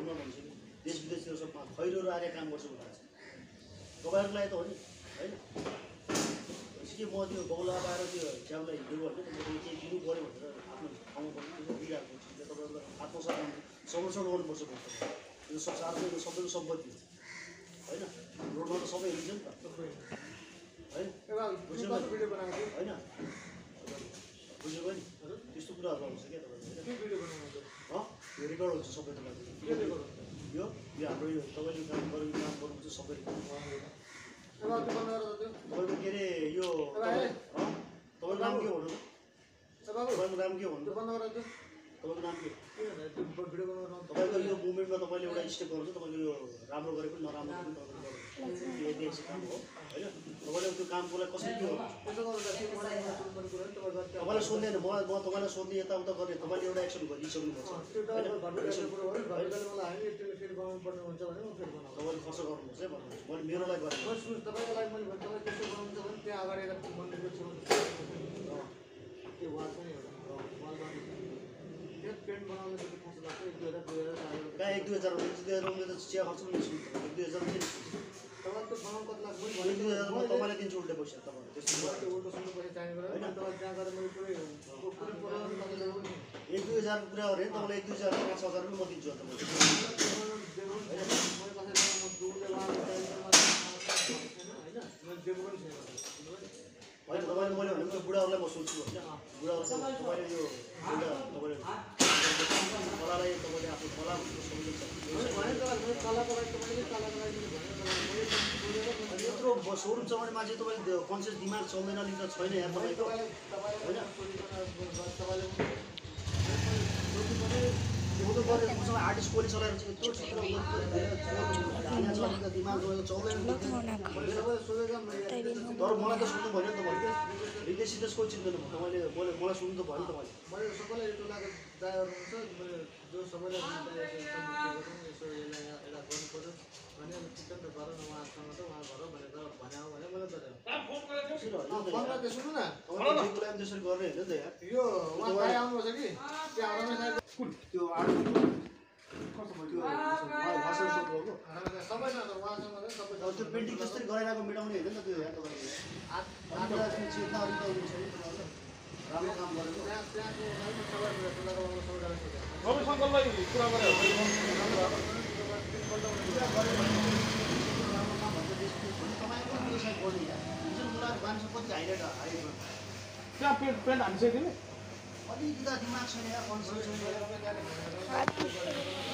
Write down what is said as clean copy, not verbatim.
बोल्न भन्छु कि देश विदेशतिर सबमा खैरोहरू आएर काम गर्छु भनेर तपाईँहरूलाई त हो नि होइन के म त्यो बौला पाएर त्यो च्याउलाई हिँड्नु भने तपाईँले केही दिनु पऱ्यो भनेर आफ्नो ठाउँमा पनि दिइरहेको छु तपाईँहरूलाई आत्मसात संरक्षण गर्नुपर्छ भन्छु यो सार्वजनिक सबैको सम्पत्ति होइन रोडमा त सबै हिँड्छ नि त होइन होइन बुझ्नुभयो नि त्यस्तो कुराहरू आउँछ क्या तपाईँले यो रेकर्ड हुन्छ सबै तपाईँले यो हाम्रो यो तपाईँले काम गर्नुहुन्छ सबैले तपाईँको के अरे यो तपाईँको नाम के भन्नु तपाईँको नाम के भन्नु तपाईँको नाम के तपाईँको यो मुभमेन्टमा तपाईँले एउटा स्टेप गर्नुहुन्छ तपाईँको यो राम्रो गरे पनि नराम्रो पनि तपाईँले ऐतिहासिक काम हो होइन तपाईँले त्यो कामको लागि कसरी के तपाईँलाई सोध्दैन म तपाईँलाई सोध्ने यताउता गर्ने तपाईँले एउटा एक्सन गरिसक्नुपर्छ तपाईँले खर्च गर्नुपर्छ है भन्नुहुन्छ मैले मेरो लागि गरेँ तपाईँको लागि मैले तपाईँ त्यस्तो गर्नुहुन्छ भने त्यहाँ अगाडि मन्दिरको छेउ त्यो वाल पनि एउटा पेन्ट बनाउनु चाहिँ कस्तो लाग्छ 1-2 हजार त चिया खर्च पनि निस्किन्छ 1-2 हजार पनि तपाईँको बनाउनु कति लाग्छ मैले 1-2 हजार म तपाईँलाई दिन्छु उल्टे पैसा तपाईँले त्यस्तो उल्टो सुन्नु पैसा चाहिने होइन तपाईँ त्यहाँ गएर मैले पुरै 1-2 हजारको कुरा गरे तपाईँलाई 1-2 हजार 5 हजार पनि म दिन्छु होइन तपाईँले मैले भनेको बुढाहरूलाई म सोध्छु होइन बुढाहरूलाई तपाईँले यो एउटा तपाईँले कलालाई तपाईँले आफ्नो कला यत्रो सोरुम चलाउने मान्छे तपाईँले कन्सियस दिमाग चल्दैन लिन्छ छैन यहाँ तपाईँको होइन आर्टिस्ट कोले चलाएर चाहिँ यत्रो क्षेत्र दिमाग चल्दैन तर मलाई त सुन्नु भएन नि त मैले रितेश सितेश कोही चिन्दैन तपाईँले मलाई सुन्नु त भयो नि तपाईँले मैले सबैलाई यो टोलाको ड्राइभर हुन्छ जो सबैलाई यसो यसलाई गर्नु पर्यो भने चिकन त गर न उहाँसँग त उहाँ गर भनेर भने मैले त सुन्नु न त्यसरी गर्ने होइन त यहाँ यो उहाँ भाइ आउनुपर्छ कि त्यहाँ त्यो त्यो पेन्टिङ जस्तै गराइरहेको मेटाउने होइन नि त त्यो यहाँ तपाईँले चेतना अलिक राम्रो काम गरेको मान्छे कति हाइलाइट त्यहाँ पेन्ट हालिसक्यो नि अलिकति दिमाग छैन यहाँ कन्सर्ट छैन